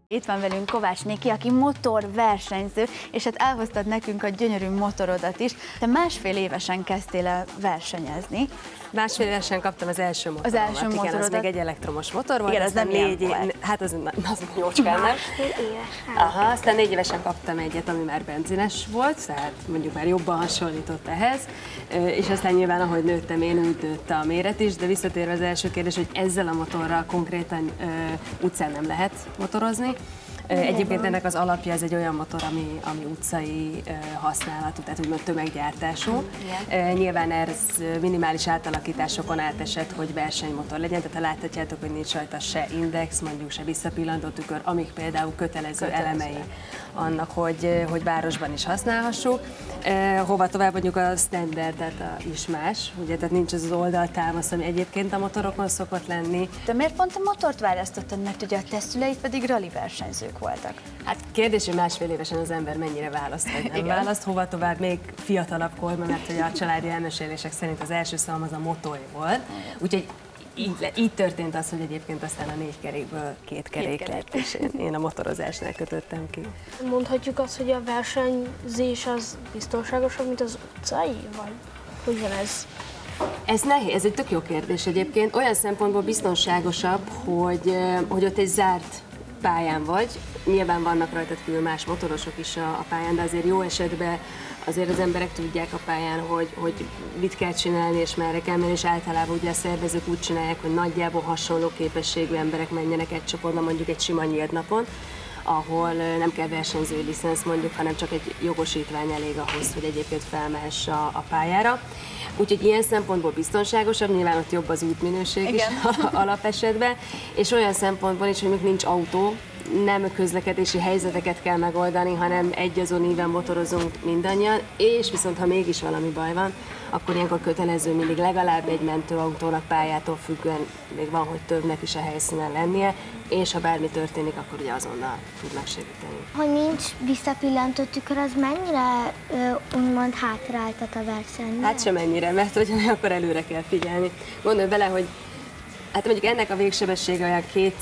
Itt van velünk Kovács Niki, aki motorversenyző, és hát elhoztad nekünk a gyönyörű motorodat is. Te másfél évesen kezdtél el versenyezni. Másfél évesen kaptam az első motoromat. Az első motorodat. Igen, az még egy elektromos motor volt. Igen, az nem volt. Hát az jócskán, nem? Másfél éves. Aha, aztán 4 évesen kaptam egyet, ami már benzines volt, tehát mondjuk már jobban hasonlított ehhez. És aztán nyilván, ahogy nőttem én, úgy nőtt a méret is, de visszatérve az első kérdés, hogy ezzel a motorral konkrétan utcán nem lehet motorozni. Egyébként ennek az alapja, ez egy olyan motor, ami utcai használatú, tehát úgymond tömeggyártású. Nyilván ez minimális átalakításokon átesett, hogy versenymotor legyen, tehát ha láthatjátok, hogy nincs rajta se index, mondjuk se visszapillantó tükör, amik például kötelező elemei annak, hogy városban is használhassuk. Hova tovább mondjuk a standardet is más, ugye, tehát nincs az oldaltámasz, ami egyébként a motorokon szokott lenni. De miért pont a motort választottad, mert ugye a te szüleid pedig rali versenyzők voltak? Hát kérdés, hogy másfél évesen az ember mennyire választ, vagy nem választ, hova tovább még fiatalabb korban, mert ugye a családi elmesélések szerint az első szavam az a motor volt, úgyhogy így történt az, hogy egyébként aztán a 4 kerékből 2 kerék lett, és én a motorozásnál kötöttem ki. Mondhatjuk azt, hogy a versenyzés az biztonságosabb, mint az utcai, vagy hogy van ez? Ez nehéz, ez egy tök jó kérdés egyébként. Olyan szempontból biztonságosabb, hogy ott egy zárt pályán vagy. Nyilván vannak rajtad kívül más motorosok is a pályán, de azért jó esetben azért az emberek tudják a pályán, hogy mit kell csinálni és merre kell menni, és általában ugye a szervezők úgy csinálják, hogy nagyjából hasonló képességű emberek menjenek egy csoportban, mondjuk egy sima nyílt napon, ahol nem kell versenyzői licensz mondjuk, hanem csak egy jogosítvány elég ahhoz, hogy egyébként felmehess a pályára. Úgyhogy ilyen szempontból biztonságosabb, nyilván ott jobb az útminőség is alapesetben, és olyan szempontból is, hogy még nincs autó, nem közlekedési helyzeteket kell megoldani, hanem egyazon íven motorozunk mindannyian, és viszont ha mégis valami baj van, akkor ilyenkor kötelező mindig legalább egy mentőautónak pályától függően még van, hogy többnek is a helyszínen lennie, és ha bármi történik, akkor ugye azonnal tudnak segíteni. Hogy nincs visszapillantó tükör, az mennyire úgymond hátráltat a versenyben? Hát sem ennyire, mert hogy akkor előre kell figyelni. Gondolj bele, hogy hát mondjuk ennek a végsebessége olyan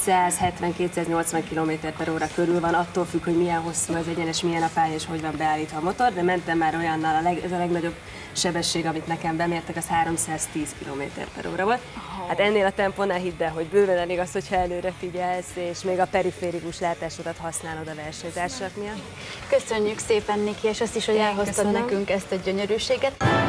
270-280 km/h körül van, attól függ, hogy milyen hosszú az egyenes, milyen a pálya és hogy van beállítva a motor, de mentem már olyannal, ez a legnagyobb sebesség, amit nekem bemértek, az 310 km/h volt. Hát ennél a tempónál hidd el, hogy bőven elég az, hogyha előre figyelsz, és még a periférikus látásodat használod a versenytársak miatt. Köszönjük szépen, Niki, és azt is, hogy elhoztad nekünk ezt a gyönyörűséget.